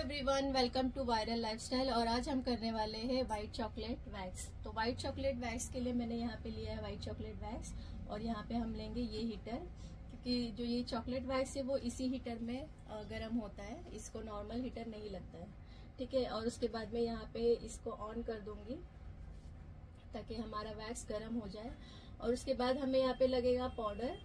Everyone, welcome to viral lifestyle. और आज हम करने वाले हैं वाइट चॉकलेट वैक्स। तो वाइट चॉकलेट वैक्स के लिए मैंने यहाँ पे लिया है वाइट चॉकलेट वैक्स, और यहाँ पे हम लेंगे ये हीटर, क्योंकि जो ये चॉकलेट वैक्स है वो इसी हीटर में गर्म होता है, इसको नॉर्मल हीटर नहीं लगता है। ठीक है, और उसके बाद में यहाँ पे इसको ऑन कर दूंगी ताकि हमारा वैक्स गर्म हो जाए। और उसके बाद हमें यहाँ पे लगेगा पाउडर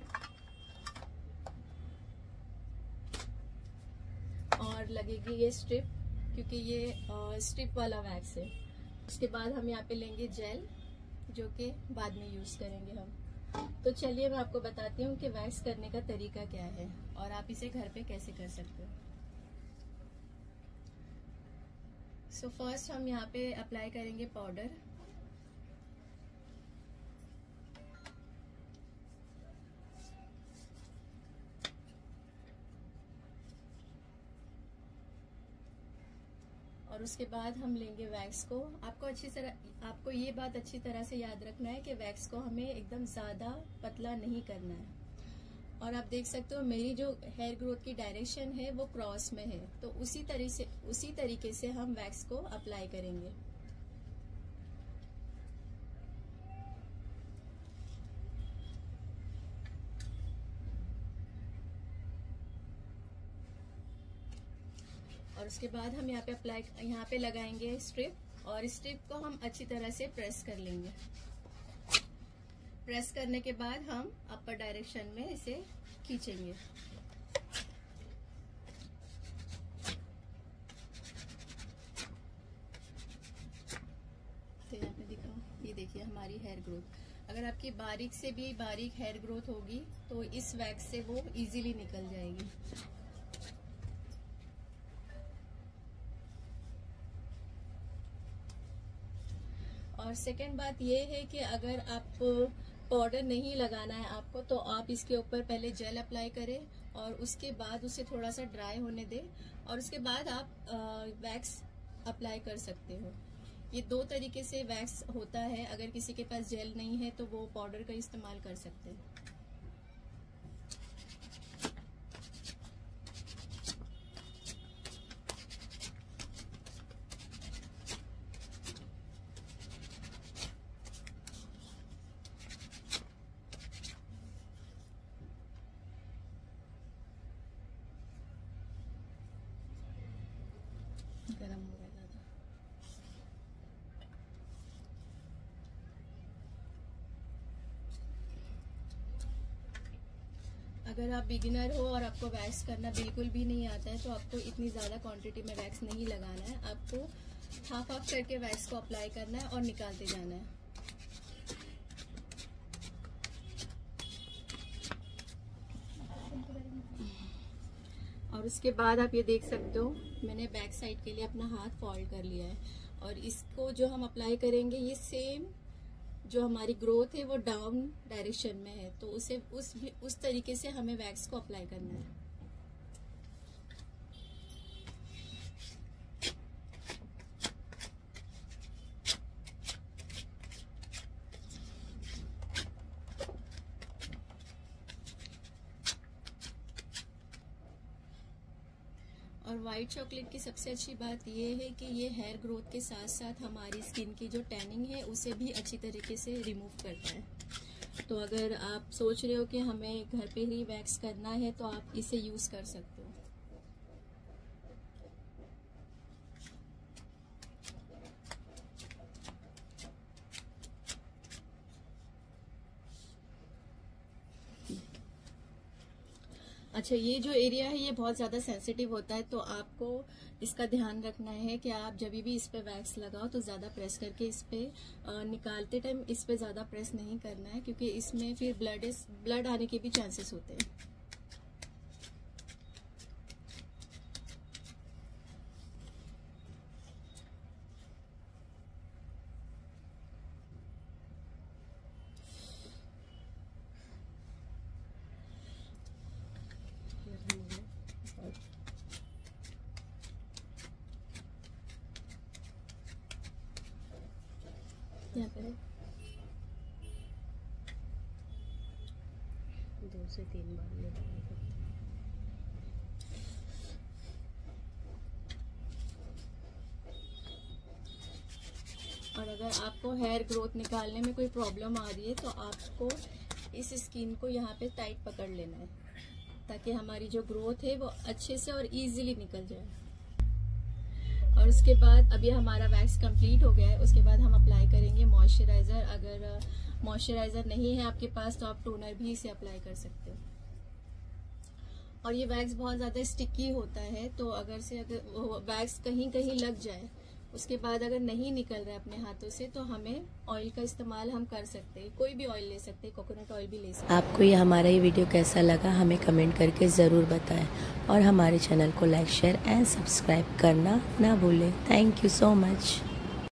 और लगेगी ये स्ट्रिप, क्योंकि ये स्ट्रिप वाला वैक्स है। उसके बाद हम यहाँ पे लेंगे जेल, जो कि बाद में यूज करेंगे हम। तो चलिए मैं आपको बताती हूँ कि वैक्स करने का तरीका क्या है और आप इसे घर पे कैसे कर सकते हो। सो फर्स्ट हम यहाँ पे अप्लाई करेंगे पाउडर। और उसके बाद हम लेंगे वैक्स को। आपको ये बात अच्छी तरह से याद रखना है कि वैक्स को हमें एकदम ज्यादा पतला नहीं करना है। और आप देख सकते हो मेरी जो हेयर ग्रोथ की डायरेक्शन है वो क्रॉस में है, तो उसी तरीके से हम वैक्स को अप्लाई करेंगे। और उसके बाद हम यहाँ पे लगाएंगे स्ट्रिप, और स्ट्रिप को हम अच्छी तरह से प्रेस कर लेंगे। प्रेस करने के बाद हम अपर डायरेक्शन में इसे खींचेंगे। तो यहाँ पे दिखाओ, ये देखिए हमारी हेयर ग्रोथ। अगर आपकी बारीक से भी बारीक हेयर ग्रोथ होगी तो इस वैक्स से वो इजीली निकल जाएगी। और सेकेंड बात ये है कि अगर आप पाउडर नहीं लगाना है आपको, तो आप इसके ऊपर पहले जेल अप्लाई करें और उसके बाद उसे थोड़ा सा ड्राई होने दें, और उसके बाद आप वैक्स अप्लाई कर सकते हो। ये दो तरीके से वैक्स होता है। अगर किसी के पास जेल नहीं है तो वो पाउडर का इस्तेमाल कर सकते हैं। गरम हो गया ज़्यादा। अगर आप बिगिनर हो और आपको वैक्स करना बिल्कुल भी नहीं आता है तो आपको इतनी ज़्यादा क्वांटिटी में वैक्स नहीं लगाना है। आपको हाफ हाफ करके वैक्स को अप्लाई करना है और निकालते जाना है। और उसके बाद आप ये देख सकते हो मैंने बैक साइड के लिए अपना हाथ फोल्ड कर लिया है, और इसको जो हम अप्लाई करेंगे ये सेम जो हमारी ग्रोथ है वो डाउन डायरेक्शन में है, तो उसे उस तरीके से हमें वैक्स को अप्लाई करना है। और वाइट चॉकलेट की सबसे अच्छी बात ये है कि ये हेयर ग्रोथ के साथ साथ हमारी स्किन की जो टैनिंग है उसे भी अच्छी तरीके से रिमूव करता है। तो अगर आप सोच रहे हो कि हमें घर पे ही वैक्स करना है तो आप इसे यूज कर सकते हो। अच्छा, ये जो एरिया है ये बहुत ज़्यादा सेंसिटिव होता है, तो आपको इसका ध्यान रखना है कि आप जब भी इस पे वैक्स लगाओ तो ज़्यादा प्रेस करके इस पे निकालते टाइम इस पे ज़्यादा प्रेस नहीं करना है, क्योंकि इसमें फिर ब्लड आने के भी चांसेस होते हैं। यहाँ पे 2 से 3 बार ये अगर आपको हेयर ग्रोथ निकालने में कोई प्रॉब्लम आ रही है तो आपको इस स्किन को यहाँ पे टाइट पकड़ लेना है, ताकि हमारी जो ग्रोथ है वो अच्छे से और इजीली निकल जाए। और उसके बाद अभी हमारा वैक्स कंप्लीट हो गया है। उसके बाद हम अप्लाई करेंगे मॉइस्चराइजर। अगर मॉइस्चराइजर नहीं है आपके पास तो आप टोनर भी इसे अप्लाई कर सकते हो। और ये वैक्स बहुत ज्यादा स्टिकी होता है, तो अगर वैक्स कहीं कहीं लग जाए, उसके बाद अगर नहीं निकल रहा है अपने हाथों से, तो हमें ऑयल का इस्तेमाल हम कर सकते हैं। कोई भी ऑयल ले सकते हैं, कोकोनट ऑयल भी ले सकते हैं। आपको ये हमारा ये वीडियो कैसा लगा हमें कमेंट करके ज़रूर बताएं और हमारे चैनल को लाइक शेयर एंड सब्सक्राइब करना ना भूलें। Thank you so much.